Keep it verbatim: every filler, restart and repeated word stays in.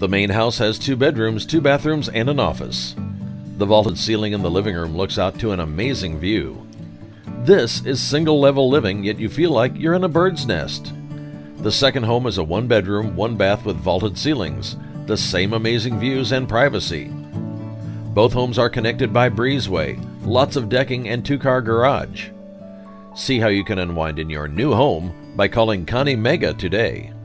The main house has two bedrooms, two bathrooms, and an office. The vaulted ceiling in the living room looks out to an amazing view. This is single-level living, yet you feel like you're in a bird's nest. The second home is a one-bedroom, one-bath with vaulted ceilings, the same amazing views and privacy. Both homes are connected by breezeway, lots of decking, and two-car garage. See how you can unwind in your new home by calling Connie Mega today.